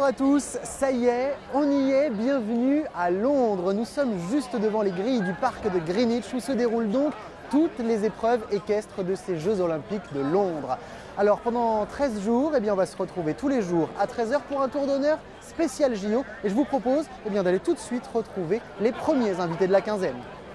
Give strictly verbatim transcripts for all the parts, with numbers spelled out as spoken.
Bonjour à tous, ça y est, on y est, bienvenue à Londres. Nous sommes juste devant les grilles du parc de Greenwich où se déroulent donc toutes les épreuves équestres de ces Jeux Olympiques de Londres. Alors pendant treize jours, eh bien, on va se retrouver tous les jours à treize heures pour un tour d'honneur spécial J O et je vous propose eh bien, d'aller tout de suite retrouver les premiers invités de la quinzaine.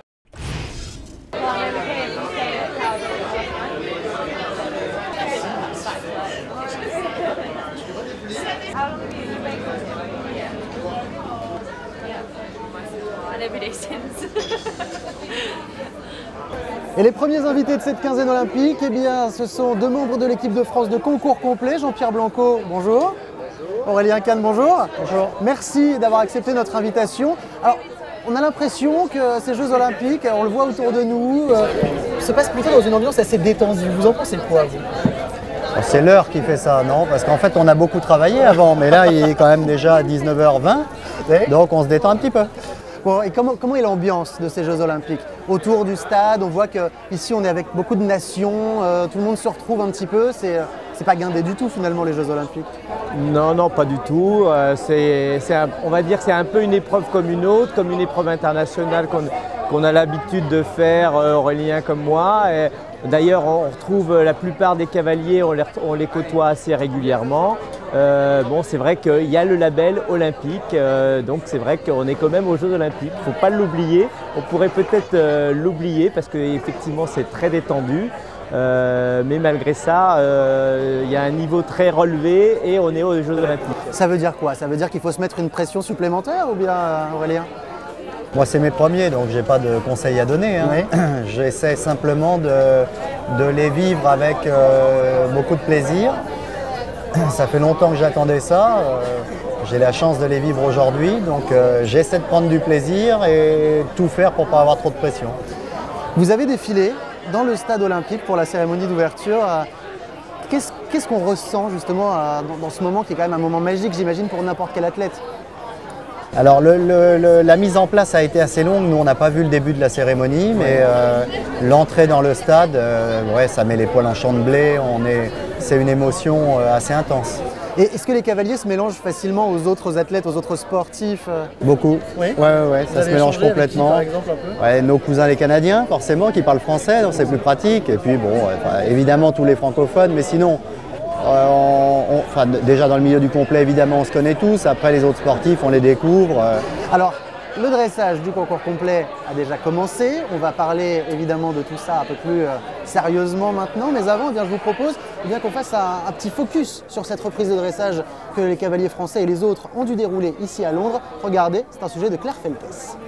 Et les premiers invités de cette quinzaine olympique, eh bien, ce sont deux membres de l'équipe de France de concours complet. Jean-Pierre Blanco, bonjour. Bonjour. Aurélien Kahn, bonjour. Bonjour. Merci d'avoir accepté notre invitation. Alors, on a l'impression que ces Jeux olympiques, on le voit autour de nous, euh, se passent plutôt dans une ambiance assez détendue. Vous en pensez quoi, vous ? C'est l'heure qui fait ça, non? Parce qu'en fait, on a beaucoup travaillé avant, mais là, il est quand même déjà dix-neuf heures vingt, donc on se détend un petit peu. Bon, et comment, comment est l'ambiance de ces Jeux Olympiques? Autour du stade, on voit qu'ici on est avec beaucoup de nations, euh, tout le monde se retrouve un petit peu, c'est c'est pas guindé du tout finalement les Jeux Olympiques. Non, non, pas du tout. Euh, c'est, c'est un, on va dire que c'est un peu une épreuve comme une autre, comme une épreuve internationale qu'on qu'on a l'habitude de faire, euh, Aurélien comme moi. Et d'ailleurs, on retrouve la plupart des cavaliers, on les, on les côtoie assez régulièrement. Euh, bon, c'est vrai qu'il y a le label olympique, euh, donc c'est vrai qu'on est quand même aux Jeux Olympiques. Il ne faut pas l'oublier. On pourrait peut-être euh, l'oublier parce qu'effectivement, c'est très détendu. Euh, mais malgré ça, euh, il y a un niveau très relevé et on est aux Jeux Olympiques. Ça veut dire quoi? Ça veut dire qu'il faut se mettre une pression supplémentaire ou bien, Aurélien? Moi, c'est mes premiers, donc je n'ai pas de conseils à donner. Hein. Oui. J'essaie simplement de, de les vivre avec euh, beaucoup de plaisir. Ça fait longtemps que j'attendais ça. Euh, j'ai la chance de les vivre aujourd'hui, donc euh, j'essaie de prendre du plaisir et tout faire pour ne pas avoir trop de pression. Vous avez défilé dans le stade olympique pour la cérémonie d'ouverture. Qu'est-ce qu'est-ce qu'on ressent justement dans, dans ce moment qui est quand même un moment magique, j'imagine, pour n'importe quel athlète? Alors le, le, le, la mise en place a été assez longue, nous on n'a pas vu le début de la cérémonie, mais euh, l'entrée dans le stade, euh, ouais, ça met les poils en champ de blé, on est, c'est une émotion euh, assez intense. Et est-ce que les cavaliers se mélangent facilement aux autres athlètes, aux autres sportifs? Beaucoup, oui, ouais, ouais, ouais, ça se mélange complètement. Qui, par exemple, un peu ouais, nos cousins les Canadiens, forcément, qui parlent français, donc c'est plus pratique. Et puis bon, enfin, évidemment tous les francophones, mais sinon, euh, on, on, enfin, déjà dans le milieu du complet, évidemment, on se connaît tous. Après les autres sportifs, on les découvre. Euh. Alors, le dressage du concours complet a déjà commencé. On va parler évidemment de tout ça un peu plus euh, sérieusement maintenant. Mais avant, eh bien, je vous propose eh bien, qu'on fasse un, un petit focus sur cette reprise de dressage que les cavaliers français et les autres ont dû dérouler ici à Londres. Regardez, c'est un sujet de Claire Feltes.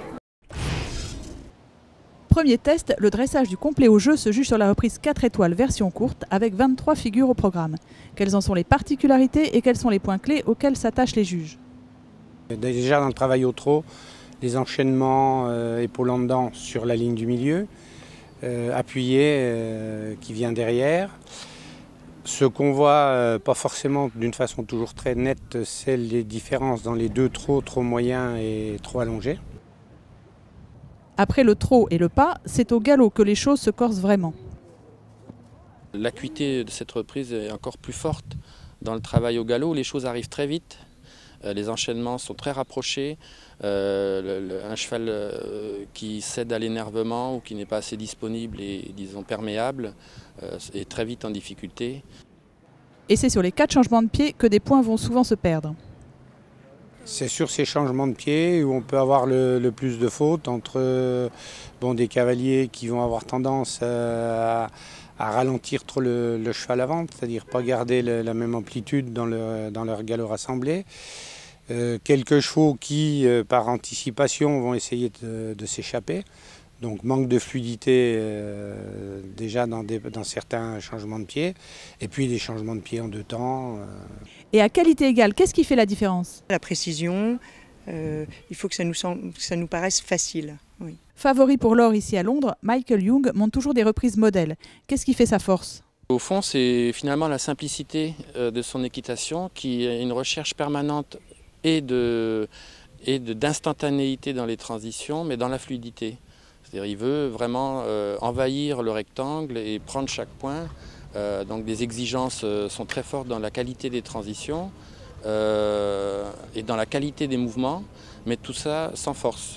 Premier test, le dressage du complet au jeu se juge sur la reprise quatre étoiles version courte avec vingt-trois figures au programme. Quelles en sont les particularités et quels sont les points clés auxquels s'attachent les juges? Déjà dans le travail au trot, les enchaînements euh, épaulant dedans sur la ligne du milieu, euh, appuyé euh, qui vient derrière. Ce qu'on voit, euh, pas forcément d'une façon toujours très nette, c'est les différences dans les deux trots, trop moyens et trop allongés. Après le trot et le pas, c'est au galop que les choses se corsent vraiment. L'acuité de cette reprise est encore plus forte dans le travail au galop, où les choses arrivent très vite. Les enchaînements sont très rapprochés. Euh, le, le, un cheval euh, qui cède à l'énervement ou qui n'est pas assez disponible et disons perméable euh, est très vite en difficulté. Et c'est sur les quatre changements de pied que des points vont souvent se perdre. C'est sur ces changements de pied où on peut avoir le, le plus de fautes entre bon, des cavaliers qui vont avoir tendance à, à ralentir trop le, le cheval avant, c'est-à-dire pas garder le, la même amplitude dans, le, dans leur galop rassemblé. Euh, quelques chevaux qui, euh, par anticipation, vont essayer de, de s'échapper. Donc manque de fluidité euh, déjà dans, des, dans certains changements de pied. Et puis des changements de pied en deux temps. Euh. Et à qualité égale, qu'est-ce qui fait la différence? La précision, euh, il faut que ça nous, semble, que ça nous paraisse facile. Oui. Favori pour l'or ici à Londres, Michael Young monte toujours des reprises modèles. Qu'est-ce qui fait sa force? Au fond, c'est finalement la simplicité euh, de son équitation qui est une recherche permanente et de, et de, d'instantanéité dans les transitions, mais dans la fluidité. C'est-à-dire il veut vraiment euh, envahir le rectangle et prendre chaque point. Euh, donc des exigences euh, sont très fortes dans la qualité des transitions, euh, et dans la qualité des mouvements, mais tout ça sans force.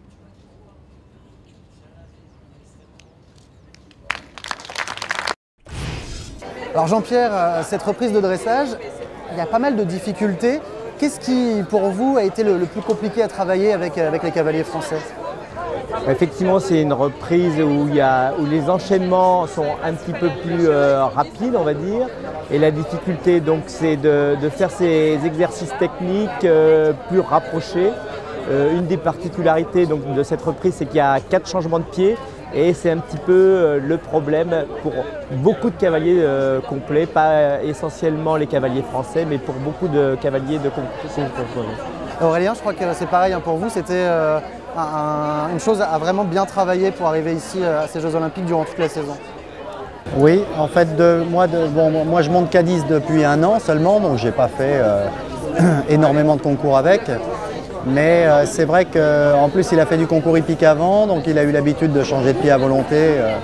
Alors Jean-Pierre, cette reprise de dressage, il y a pas mal de difficultés. Qu'est-ce qui, pour vous, a été le, le plus compliqué à travailler avec, avec les cavaliers français? Effectivement, c'est une reprise où, il y a, où les enchaînements sont un petit peu plus euh, rapides, on va dire. Et la difficulté, donc, c'est de, de faire ces exercices techniques euh, plus rapprochés. Euh, une des particularités donc, de cette reprise, c'est qu'il y a quatre changements de pied. Et c'est un petit peu euh, le problème pour beaucoup de cavaliers euh, complets, pas essentiellement les cavaliers français, mais pour beaucoup de cavaliers de compétition. Aurélien, je crois que c'est pareil hein, pour vous, c'était euh, un, une chose à vraiment bien travailler pour arriver ici euh, à ces Jeux Olympiques durant toute la saison. Oui, en fait, de, moi, de, bon, moi je monte Cadiz depuis un an seulement, donc je n'ai pas fait euh, énormément de concours avec. Mais euh, c'est vrai qu'en plus il a fait du concours hippique avant, donc il a eu l'habitude de changer de pied à volonté. Euh,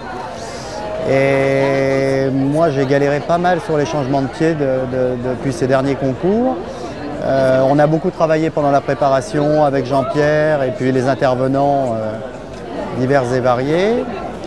et moi j'ai galéré pas mal sur les changements de pied de, de, depuis ces derniers concours. Euh, on a beaucoup travaillé pendant la préparation avec Jean-Pierre et puis les intervenants euh, divers et variés.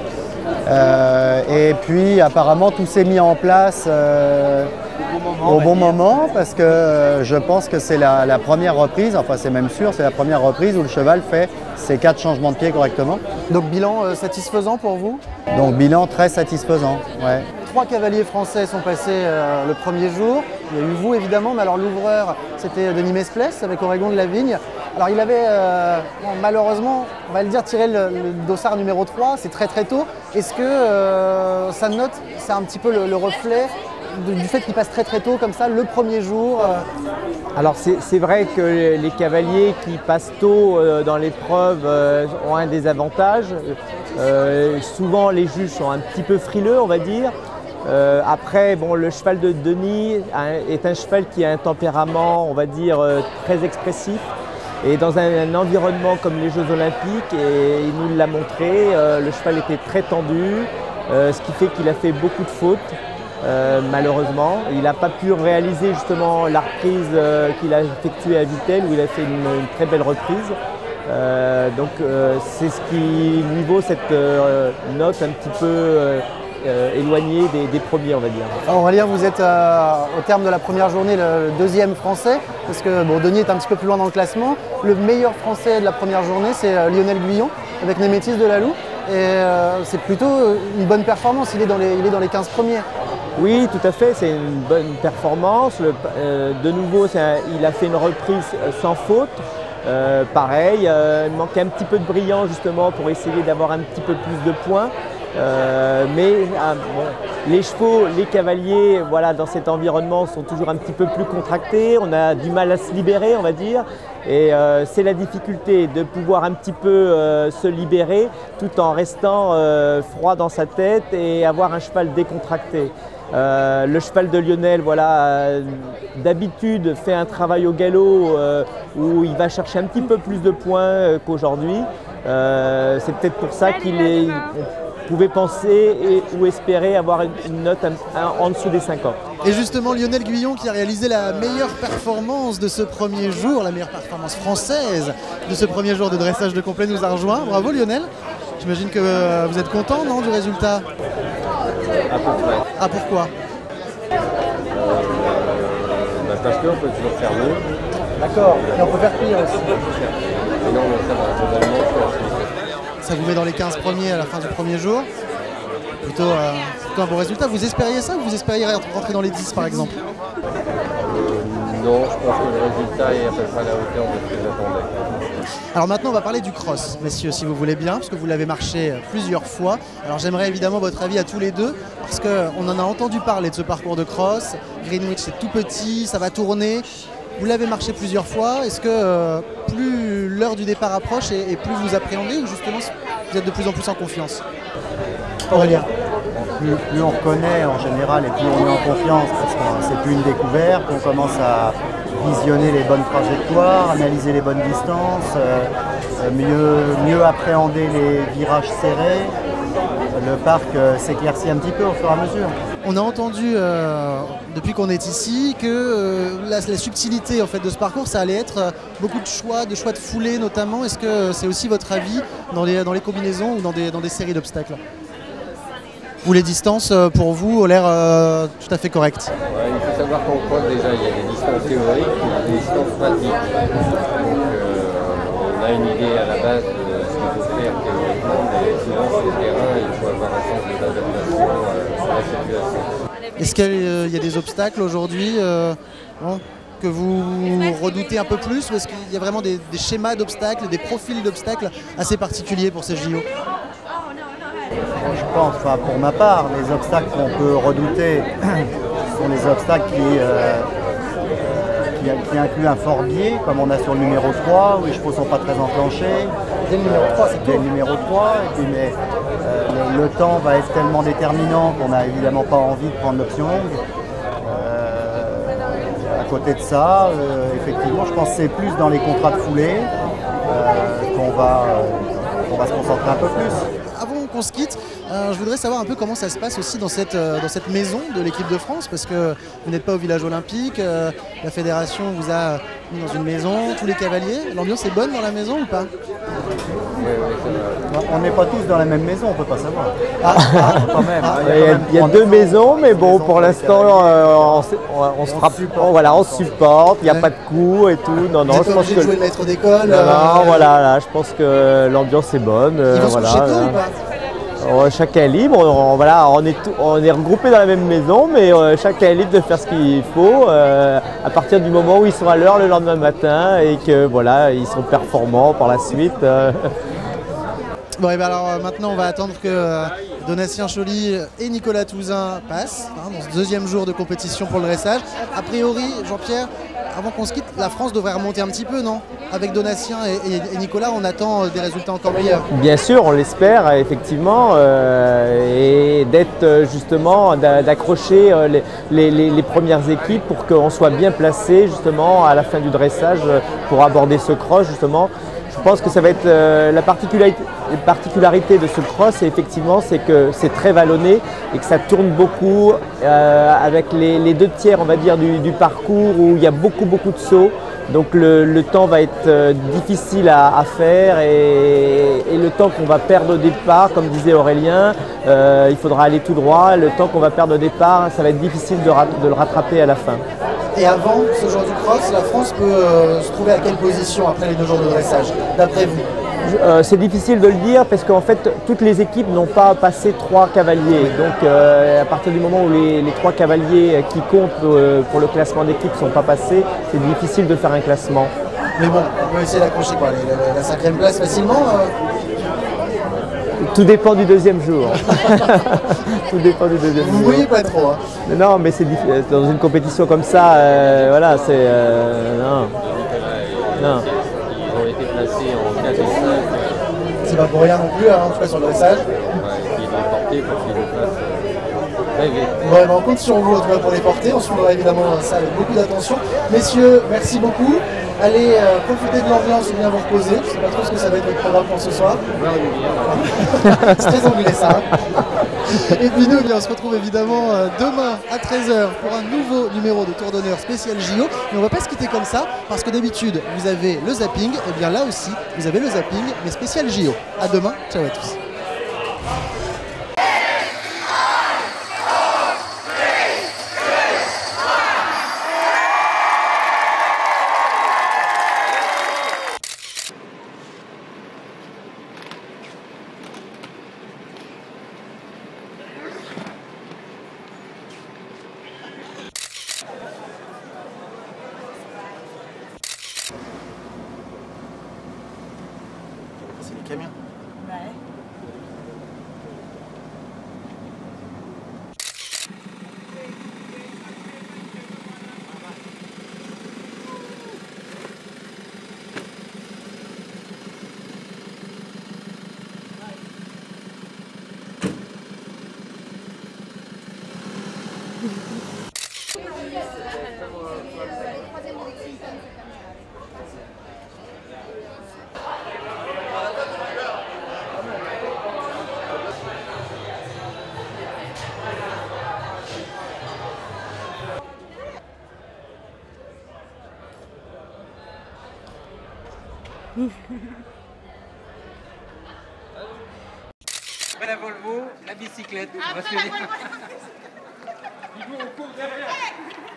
Euh, et puis apparemment tout s'est mis en place euh, au bon moment parce que euh, je pense que c'est la, la première reprise, enfin c'est même sûr, c'est la première reprise où le cheval fait ses quatre changements de pied correctement. Donc bilan euh, satisfaisant pour vous? Donc bilan très satisfaisant, ouais. Trois cavaliers français sont passés euh, le premier jour. Il y a eu vous évidemment, mais alors l'ouvreur c'était Denis Mesplès avec Oregon de la Vigne. Alors il avait euh, bon, malheureusement, on va le dire, tiré le, le dossard numéro trois, c'est très très tôt. Est-ce que euh, sa note, c'est un petit peu le, le reflet de, du fait qu'il passe très très tôt comme ça, le premier jour euh... Alors c'est vrai que les cavaliers qui passent tôt euh, dans l'épreuve euh, ont un désavantage. Euh, souvent les juges sont un petit peu frileux, on va dire. Euh, après, bon, le cheval de Denis est un cheval qui a un tempérament, on va dire, euh, très expressif. Et dans un, un environnement comme les Jeux Olympiques, et il nous l'a montré, euh, le cheval était très tendu, euh, ce qui fait qu'il a fait beaucoup de fautes, euh, malheureusement. Il n'a pas pu réaliser justement la reprise euh, qu'il a effectuée à Vittel, où il a fait une, une très belle reprise. Euh, donc euh, c'est ce qui lui vaut cette euh, note un petit peu euh, Euh, éloigné des, des premiers, on va dire. Alors Aurélien, vous êtes euh, au terme de la première journée le deuxième français, parce que bon, Denis est un petit peu plus loin dans le classement. Le meilleur français de la première journée, c'est euh, Lionel Guyon, avec Némétis de Laloux. Et euh, c'est plutôt une bonne performance, il est dans les, il est dans les quinze premiers. Oui, tout à fait, c'est une bonne performance. Le, euh, de nouveau, un, il a fait une reprise sans faute. Euh, pareil, euh, il manquait un petit peu de brillant justement pour essayer d'avoir un petit peu plus de points. Euh, mais ah, bon, les chevaux, les cavaliers, voilà, dans cet environnement sont toujours un petit peu plus contractés, on a du mal à se libérer, on va dire, et euh, c'est la difficulté de pouvoir un petit peu euh, se libérer tout en restant euh, froid dans sa tête et avoir un cheval décontracté. Euh, le cheval de Lionel, voilà, euh, d'habitude fait un travail au galop euh, où il va chercher un petit peu plus de points euh, qu'aujourd'hui. Euh, c'est peut-être pour ça qu'il est... pouvait penser et, ou espérer avoir une, une note un, un, en dessous des cinquante. Et justement Lionel Guyon qui a réalisé la meilleure performance de ce premier jour, la meilleure performance française de ce premier jour de dressage de complet nous a rejoint. Bravo Lionel, j'imagine que euh, vous êtes content non, du résultat? À peu près. Ah pourquoi? euh, bah Parce qu'on peut toujours faire mieux. D'accord, et on peut faire pire aussi. Et non, ça va, globalement, je suis assez... Ça vous met dans les quinze premiers à la fin du premier jour. Plutôt, euh, plutôt un bon résultat. Vous espériez ça ou vous espériez rentrer dans les dix par exemple? euh, Non, je pense que le résultat est à peu près à la hauteur de ce que j'attendais. Alors maintenant on va parler du cross, messieurs, si vous voulez bien, parce que vous l'avez marché plusieurs fois. Alors j'aimerais évidemment votre avis à tous les deux, parce qu'on en a entendu parler de ce parcours de cross. Greenwich c'est tout petit, ça va tourner. Vous l'avez marché plusieurs fois, est-ce que euh, plus l'heure du départ approche et, et plus vous appréhendez ou justement vous êtes de plus en plus en confiance? Aurélien. Plus, plus on reconnaît en général et plus on est en confiance parce que c'est plus une découverte, on commence à visionner les bonnes trajectoires, analyser les bonnes distances, euh, mieux, mieux appréhender les virages serrés. le parc euh, s'éclaircit un petit peu au fur et à mesure. On a entendu euh, depuis qu'on est ici que euh, la, la subtilité en fait, de ce parcours, ça allait être euh, beaucoup de choix, de choix de foulée notamment. Est-ce que euh, c'est aussi votre avis dans les, dans les combinaisons ou dans des, dans des séries d'obstacles? Ou les distances euh, pour vous ont l'air euh, tout à fait correctes? Ouais, il faut savoir qu'en cross déjà il y a des distances théoriques et des distances pratiques. Donc euh, on a une idée à la base de ce qu'il faut faire théoriquement, mais souvent sur le terrain il faut avoir un sens d'adaptation euh, à la situation. Est-ce qu'il y a des obstacles aujourd'hui euh, bon, que vous redoutez un peu plus, ou est-ce qu'il y a vraiment des, des schémas d'obstacles, des profils d'obstacles assez particuliers pour ces J O? Je pense, enfin, pour ma part, les obstacles qu'on peut redouter sont les obstacles qui, euh, qui, qui incluent un fort biais, comme on a sur le numéro trois, où les chevaux ne sont pas très enclenchés. Dès le numéro trois, c'est Dès le numéro trois, et puis, mais euh, le, le temps va être tellement déterminant qu'on n'a évidemment pas envie de prendre l'option longue. Euh, à côté de ça, euh, effectivement, je pense que c'est plus dans les contrats de foulée euh, qu'on va, euh, qu'on va se concentrer un peu plus. Avant qu'on se quitte, euh, je voudrais savoir un peu comment ça se passe aussi dans cette, euh, dans cette maison de l'équipe de France, parce que vous n'êtes pas au village olympique, euh, la fédération vous a mis dans une maison, tous les cavaliers. L'ambiance est bonne dans la maison ou pas? Oui, oui, c'est vrai. On n'est pas tous dans la même maison, on ne peut pas savoir. Ah, ah, Quand même, hein, Il y a, quand même il y a trois deux maisons, maisons, mais bon, maisons pour les l'instant, cavaliers. euh, on, se- on, on se On frappe, supporte. on- voilà, on se supporte, il n'y a Ouais. pas de coups et tout. Non, non, vous êtes je pas pense obligé que de jouer le maître d'école. non, euh, non, voilà, là, je pense que l'ambiance est bonne. euh, Ils vont se voilà, coucher tôt là. ou pas? Euh, chacun est libre, on, voilà, on est, tout- on est regroupés dans la même maison, mais euh, chacun est libre de faire ce qu'il faut euh, à partir du moment où ils sont à l'heure le lendemain matin et que voilà, ils sont performants par la suite. euh. Bon, et ben alors euh, maintenant on va attendre que euh, Donatien Choly et Nicolas Touzin passent hein, dans ce deuxième jour de compétition pour le dressage. A priori, Jean-Pierre, avant qu'on se quitte, la France devrait remonter un petit peu, non? Avec Donatien et, et- et Nicolas, on attend euh, des résultats encore meilleurs. Bien sûr, on l'espère effectivement, euh, et d'être euh, justement, d'a- d'accrocher euh, les, les- les- les premières équipes pour qu'on soit bien placé justement à la fin du dressage euh, pour aborder ce cross justement. Je pense que ça va être euh, la particularité, la particularité de ce cross, et effectivement, c'est que c'est très vallonné et que ça tourne beaucoup euh, avec les, les deux tiers, on va dire, du, du parcours où il y a beaucoup, beaucoup de sauts. Donc le, le temps va être euh, difficile à, à faire et, et le temps qu'on va perdre au départ, comme disait Aurélien, euh, il faudra aller tout droit. Le temps qu'on va perdre au départ, ça va être difficile de, rat- de le rattraper à la fin. Et avant ce jour du cross, la France peut euh, se trouver à quelle position après les deux jours de dressage, d'après vous? Euh, c'est difficile de le dire parce qu'en fait toutes les équipes n'ont pas passé trois cavaliers. Donc euh, à partir du moment où les, les trois cavaliers qui comptent euh, pour le classement d'équipe ne sont pas passés, c'est difficile de faire un classement. Mais bon, on va essayer d'accrocher quoi, les- la, la cinquième place facilement. euh. Tout dépend du deuxième jour. Tout dépend du deuxième Vous ne jour. voyez pas trop. Hein. Mais non, mais c'est diffi- dans une compétition comme ça, euh, voilà, c'est euh, non. Non. Ils ont été placés en quatre et cinq, C'est pas pour rien non plus, hein, en tout cas sur le dressage. ouais, et puis ils l'ont porté pour qu'ils le fassent euh, très vite. Bon, eh ben, on compte sur vous en tout cas pour les porter. On suivra évidemment ça avec beaucoup d'attention. Messieurs, merci beaucoup. Allez euh, profiter de l'ambiance ou bien vous reposer. Je ne sais pas trop ce que ça va être votre programme pour ce soir. C'est très anglais ça. hein. Et puis nous, eh bien, on se retrouve évidemment euh, demain à treize heures pour un nouveau numéro de Tour d'honneur spécial J O. Mais on ne va pas se quitter comme ça parce que d'habitude vous avez le zapping. Et bien là aussi, vous avez le zapping mais spécial J O. À demain. Ciao à tous. C'est les camions. La Volvo, la bicyclette. On va se dire. Il faut on court derrière.